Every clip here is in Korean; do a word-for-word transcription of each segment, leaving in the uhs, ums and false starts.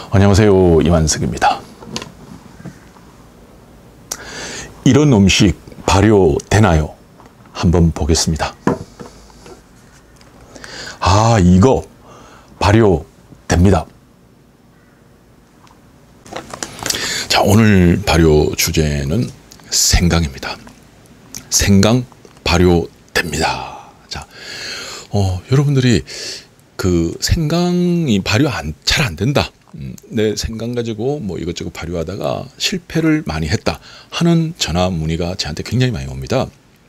안녕하세요, 이만석입니다. 이런 음식 발효되나요? 한번 보겠습니다. 아, 이거 발효됩니다. 자, 오늘 발효 주제는 생강입니다. 생강 발효됩니다. 자, 어, 여러분들이 그 생강이 발효 안, 잘 안 된다. 음, 내 생강 가지고 뭐 이것저것 발효하다가 실패를 많이 했다 하는 전화 문의가 저한테 굉장히 많이 옵니다.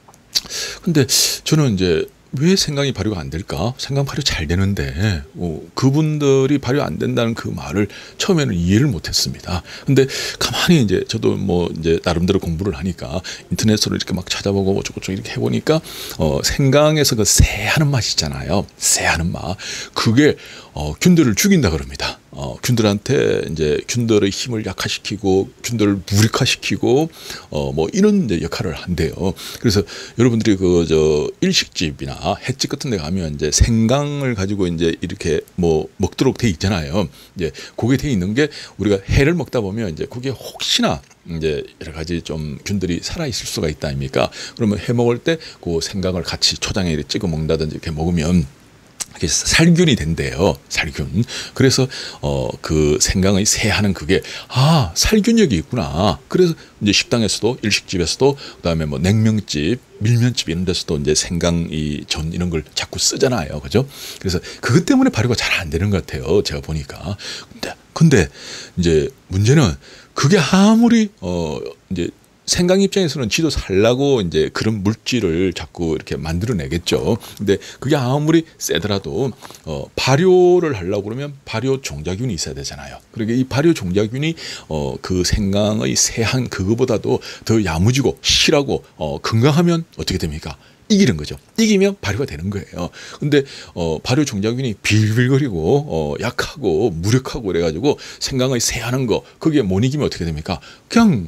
근데 저는 이제 왜 생강이 발효가 안 될까? 생강 발효 잘 되는데 어, 그분들이 발효 안 된다는 그 말을 처음에는 이해를 못했습니다. 근데 가만히 이제 저도 뭐 이제 나름대로 공부를 하니까 인터넷으로 이렇게 막 찾아보고 어쩌고저쩌고 이렇게 해보니까 어, 생강에서 그 새하는 맛이 있잖아요. 새하는 맛. 그게 어, 균들을 죽인다 그럽니다. 어, 균들한테 이제 균들의 힘을 약화시키고 균들을 무력화시키고 어, 뭐 이런 이제 역할을 한대요. 그래서 여러분들이 그 저 일식집이나 횟집 같은 데 가면 이제 생강을 가지고 이제 이렇게 뭐 먹도록 돼 있잖아요. 이제 그게 돼 있는 게 우리가 회를 먹다 보면 이제 그게 혹시나 이제 여러 가지 좀 균들이 살아 있을 수가 있다 아닙니까? 그러면 회 먹을 때 그 생강을 같이 초장에 찍어 먹는다든지 이렇게 먹으면 살균이 된대요. 살균. 그래서 어 그 생강의 새하는 그게 아 살균력이 있구나. 그래서 이제 식당에서도 일식집에서도 그다음에 뭐 냉면집, 밀면집 이런 데서도 이제 생강 이 전 이런 걸 자꾸 쓰잖아요. 그죠? 그래서 그것 때문에 발효가 잘 안 되는 것 같아요. 제가 보니까. 근데 근데 이제 문제는 그게 아무리 어 이제 생강 입장에서는 지도 살라고 이제 그런 물질을 자꾸 이렇게 만들어내겠죠. 근데 그게 아무리 세더라도 어, 발효를 하려고 그러면 발효 종자균이 있어야 되잖아요. 그러니까 이 발효 종자균이 어, 그 생강의 새한 그거보다도 더 야무지고 실하고 어, 건강하면 어떻게 됩니까? 이기는 거죠. 이기면 발효가 되는 거예요. 근데 어, 발효 종자균이 빌빌거리고 어, 약하고 무력하고 그래가지고 생강의 새하는 거 그게 못 이기면 어떻게 됩니까? 그냥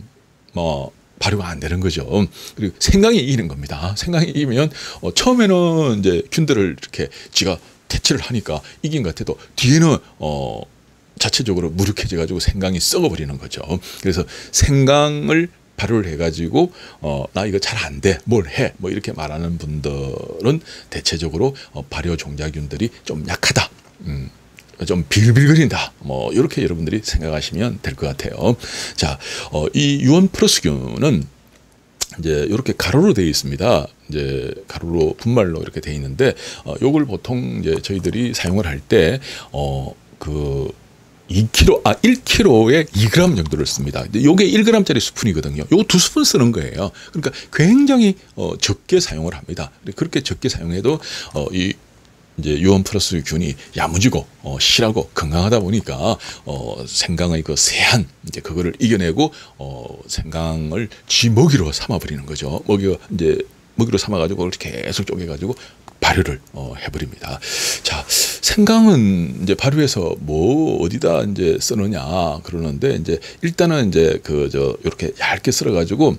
뭐 발효가 안 되는 거죠. 그리고 생강이 이기는 겁니다. 생강이 이기면 어, 처음에는 이제 균들을 이렇게 지가 퇴치를 하니까 이긴 것 같아도 뒤에는 어, 자체적으로 무력해져 가지고 생강이 썩어버리는 거죠. 그래서 생강을 발효를 해가지고 어, 나 이거 잘 안 돼, 뭘 해, 뭐 이렇게 말하는 분들은 대체적으로 어, 발효 종자균들이 좀 약하다. 음. 좀 빌빌거린다. 뭐 이렇게 여러분들이 생각하시면 될 것 같아요. 자, 어, 이 유원 플러스균은 이제 이렇게 가루로 되어 있습니다. 이제 가루로 분말로 이렇게 되어 있는데 어, 요걸 보통 이제 저희들이 사용을 할 때 어, 그 이 킬로그램, 아, 일 킬로그램에 이 그램 정도를 씁니다. 요게 일 그램짜리 스푼이거든요. 요거 두 스푼 쓰는 거예요. 그러니까 굉장히 어, 적게 사용을 합니다. 그렇게 적게 사용해도 어, 이 이제 유원 플러스 균이 야무지고 어, 실하고 건강하다 보니까 어, 생강의 그 새한 이제 그거를 이겨내고 어, 생강을 쥐 먹이로 삼아버리는 거죠. 먹이가 이제 먹이로 삼아가지고 이렇게 계속 쪼개가지고 발효를 어, 해버립니다. 자, 생강은 이제 발효해서 뭐 어디다 이제 쓰느냐 그러는데 이제 일단은 이제 그 저 이렇게 얇게 썰어가지고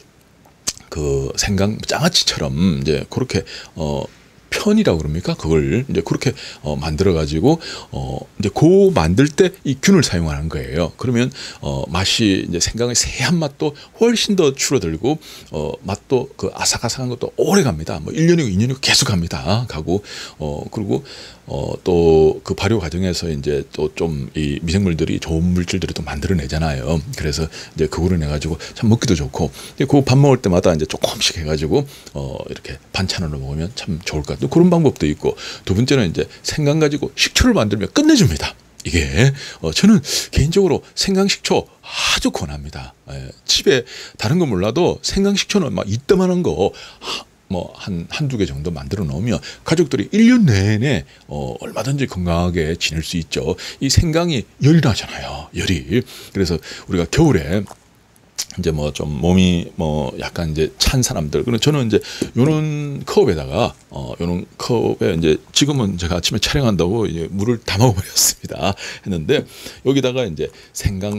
그 생강 장아찌처럼 이제 그렇게 어 편이라고 그럽니까? 그걸 이제 그렇게 어, 만들어 가지고 어, 이제 고 만들 때 이 균을 사용하는 거예요. 그러면 어, 맛이 이제 생강의 새한 맛도 훨씬 더 줄어들고 어, 맛도 그 아삭아삭한 것도 오래 갑니다. 뭐 일 년이고 이 년이고 계속 갑니다. 가고 어, 그리고 어, 또 그 발효 과정에서 이제 또 좀 이 미생물들이 좋은 물질들을 또 만들어내잖아요. 그래서 이제 그거를 내 가지고 참 먹기도 좋고 그 밥 먹을 때마다 이제 조금씩 해가지고 어, 이렇게 반찬으로 먹으면 참 좋을 것 같아요. 그런 방법도 있고 두 번째는 이제 생강 가지고 식초를 만들면 끝내줍니다. 이게 어, 저는 개인적으로 생강식초 아주 권합니다. 예, 집에 다른 거 몰라도 생강식초는 막 이따만한 거 뭐 한 한두 개 정도 만들어 놓으면 가족들이 일 년 내내 어, 얼마든지 건강하게 지낼 수 있죠. 이 생강이 열이 나잖아요. 열이. 그래서 우리가 겨울에 이제 뭐 좀 몸이 뭐 약간 이제 찬 사람들, 그럼 저는 이제 요런 컵에다가 어 요런 컵에 이제 지금은 제가 아침에 촬영한다고 이제 물을 담아 버렸습니다. 했는데 여기다가 이제 생강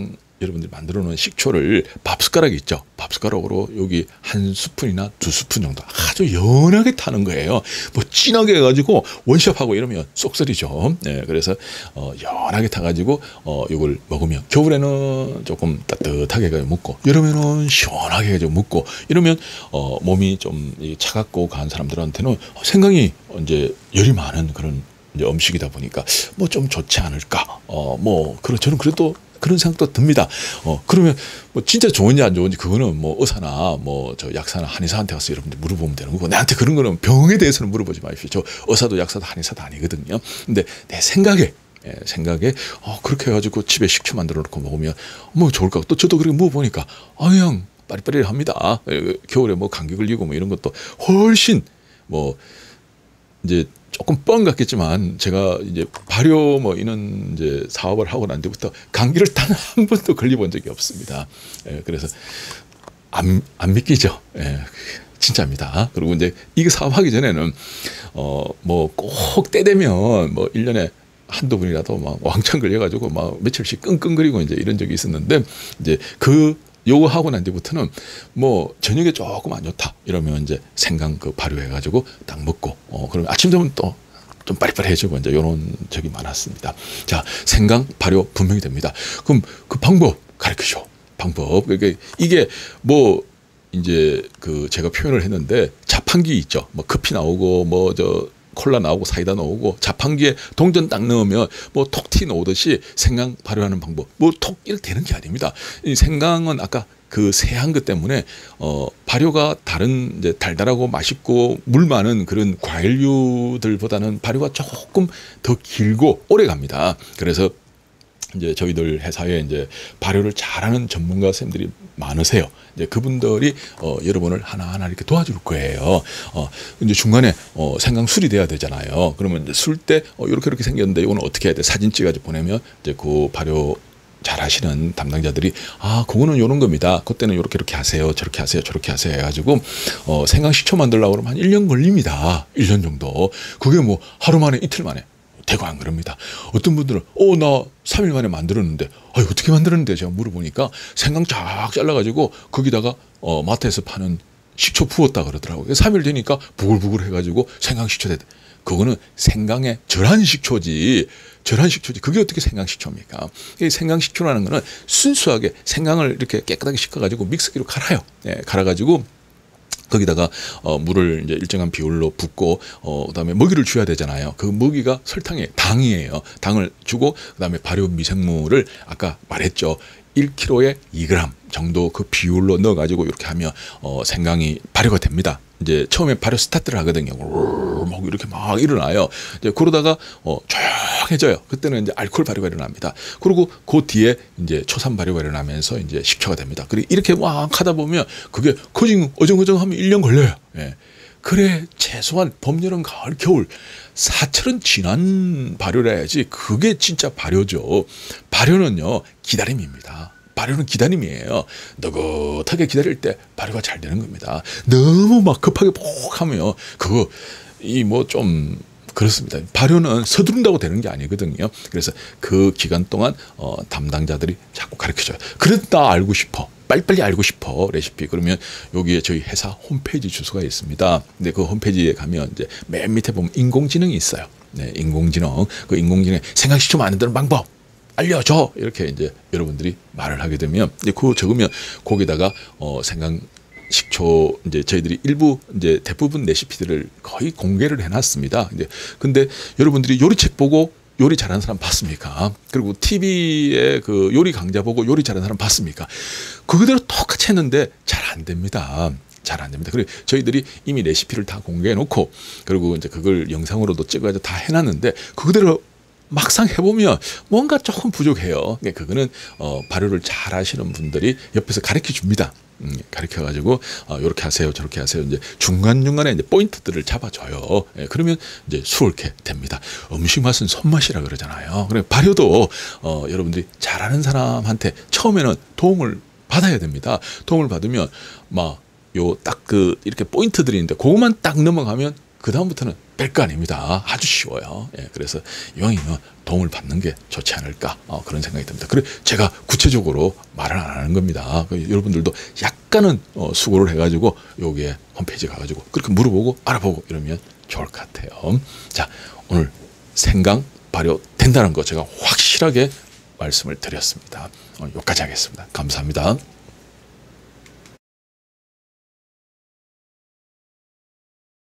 여러분들이 만들어 놓은 식초를 밥 숟가락이 있죠. 밥 숟가락으로 여기 한 스푼이나 두 스푼 정도 아주 연하게 타는 거예요. 뭐 진하게 해가지고 원샷하고 이러면 쏙소리죠. 네, 그래서 어, 연하게 타가지고 어, 이걸 먹으면 겨울에는 조금 따뜻하게 해가지고 먹고 여름에는 시원하게 해가지고 먹고 이러면 어, 몸이 좀 차갑고 가한 사람들한테는 생강이 이제 열이 많은 그런 이제 음식이다 보니까 뭐 좀 좋지 않을까. 어, 뭐 그런 저는 그래도 그런 생각도 듭니다. 어, 그러면 뭐 진짜 좋은지 안 좋은지 그거는 뭐 의사나 뭐 저 약사나 한의사한테 가서 여러분들 물어보면 되는 거고 나한테 그런 거는 병에 대해서는 물어보지 마십시오. 저 의사도 약사도 한의사도 아니거든요. 근데 내 생각에 예, 생각에 어, 그렇게 해가지고 집에 식초 만들어 놓고 먹으면 뭐 좋을까. 또 저도 그렇게 먹어보니까 아 그냥 빠리빠리합니다. 겨울에 뭐 감기 걸리고 뭐 이런 것도 훨씬 뭐 이제 조금 뻥 같겠지만 제가 이제 발효 뭐 이런 이제 사업을 하고 난 뒤부터 감기를 단 한 번도 걸려본 적이 없습니다. 예, 그래서 안, 안 믿기죠. 예, 진짜입니다. 그리고 이제 이거 사업하기 전에는 어 뭐 꼭 때 되면 뭐 일 년에 한두 분이라도 막 왕창 걸려가지고 막 며칠씩 끙끙거리고 이제 이런 적이 있었는데 이제 그 요거 하고 난 뒤부터는 뭐 저녁에 조금 안 좋다 이러면 이제 생강 그 발효해가지고 딱 먹고 어 그러면 아침 되면 또 좀 빠리빠리해지고 이제 요런 적이 많았습니다. 자, 생강 발효 분명히 됩니다. 그럼 그 방법 가르치죠. 방법. 그러니까 이게 뭐 이제 그 제가 표현을 했는데 자판기 있죠. 뭐 커피 나오고 뭐 저 콜라 나오고 사이다 나오고 자판기에 동전 딱 넣으면 뭐 톡 튀 나오듯이 생강 발효하는 방법 뭐 톡 이렇게 되는 게 아닙니다. 이 생강은 아까 그 세한 것 때문에 어 발효가 다른 이제 달달하고 맛있고 물 많은 그런 과일류들보다는 발효가 조금 더 길고 오래 갑니다. 그래서 이제 저희들 회사에 이제 발효를 잘하는 전문가 선생님들이 많으세요. 이제 그분들이 어, 여러분을 하나하나 이렇게 도와줄 거예요. 어, 이제 중간에 어, 생강 술이 돼야 되잖아요. 그러면 이제 술 때 어, 이렇게 이렇게 생겼는데 이거는 어떻게 해야 돼? 사진 찍어가지고 보내면 이제 그 발효 잘 하시는 담당자들이 아 그거는 요런 겁니다. 그때는 요렇게 이렇게 하세요. 저렇게 하세요. 저렇게 하세요. 해가지고 어, 생강 식초 만들려고 그러면 한 일 년 걸립니다. 일 년 정도. 그게 뭐 하루 만에 이틀 만에. 대거 안 그럽니다. 어떤 분들은 어 나 삼 일 만에 만들었는데 아 어떻게 만들었는데 제가 물어보니까 생강 쫙 잘라가지고 거기다가 어 마트에서 파는 식초 부었다 그러더라고요. 삼 일 되니까 부글부글 해가지고 생강 식초 됐다. 그거는 생강의 절한 식초지. 절한 식초지. 그게 어떻게 생강 식초입니까? 이 생강 식초라는 거는 순수하게 생강을 이렇게 깨끗하게 씻어가지고 믹서기로 갈아요. 예, 갈아가지고 거기다가 어, 물을 이제 일정한 비율로 붓고 어, 그다음에 먹이를 줘야 되잖아요. 그 먹이가 설탕에 당이에요. 당을 주고 그다음에 발효 미생물을 아까 말했죠. 일 킬로그램에 이 그램 정도 그 비율로 넣어가지고 이렇게 하면 어, 생강이 발효가 됩니다. 이제 처음에 발효 스타트를 하거든요. 막 이렇게 막 일어나요. 이제 그러다가 어, 조용해져요. 그때는 이제 알코올 발효가 일어납니다. 그리고 그 뒤에 이제 초산 발효가 일어나면서 이제 식초가 됩니다. 그리고 이렇게 막 하다 보면 그게 커지고 어정어정하면 일 년 걸려요. 예. 그래 최소한 봄, 여름, 가을, 겨울 사철은 지난 발효를 해야지 그게 진짜 발효죠. 발효는요 기다림입니다. 발효는 기다림이에요. 느긋하게 기다릴 때 발효가 잘 되는 겁니다. 너무 막 급하게 푹 하면 그거 이 뭐 좀 그렇습니다. 발효는 서두른다고 되는 게 아니거든요. 그래서 그 기간 동안 어, 담당자들이 자꾸 가르쳐줘요. 그랬다 알고 싶어. 빨리빨리 알고 싶어 레시피. 그러면 여기에 저희 회사 홈페이지 주소가 있습니다. 근데 그 홈페이지에 가면 이제 맨 밑에 보면 인공지능이 있어요. 네, 인공지능. 그 인공지능 생강식초 만드는 방법 알려줘. 이렇게 이제 여러분들이 말을 하게 되면 이제 그거 적으면 거기다가 어, 생강 식초 이제 저희들이 일부 이제 대부분 레시피들을 거의 공개를 해놨습니다. 이제 근데 여러분들이 요리책 보고 요리 잘하는 사람 봤습니까? 그리고 티비에 그 요리 강좌 보고 요리 잘하는 사람 봤습니까? 그대로 똑같이 했는데 잘 안 됩니다. 잘 안 됩니다. 그리고 저희들이 이미 레시피를 다 공개해 놓고 그리고 이제 그걸 영상으로도 찍어서 다 해놨는데 그대로 막상 해보면 뭔가 조금 부족해요. 그거는 어, 발효를 잘 하시는 분들이 옆에서 가르쳐 줍니다. 음, 가르쳐 가지고 어, 이렇게 하세요, 저렇게 하세요. 이제 중간 중간에 이제 포인트들을 잡아줘요. 예, 그러면 이제 수월케 됩니다. 음식 맛은 손맛이라 그러잖아요. 그래 발효도 어, 여러분들이 잘하는 사람한테 처음에는 도움을 받아야 됩니다. 도움을 받으면 막 요 딱 그 이렇게 포인트들이 있는데 그것만 딱 넘어가면 그 다음부터는 별거 아닙니다. 아주 쉬워요. 예, 그래서 이왕이면 도움을 받는 게 좋지 않을까 어, 그런 생각이 듭니다. 그래 제가 구체적으로 말을 안 하는 겁니다. 그 여러분들도 약간은 어, 수고를 해가지고 여기에 홈페이지 가가지고 그렇게 물어보고 알아보고 이러면 좋을 것 같아요. 자, 오늘 생강 발효된다는 거 제가 확실하게 말씀을 드렸습니다. 어, 여기까지 하겠습니다. 감사합니다.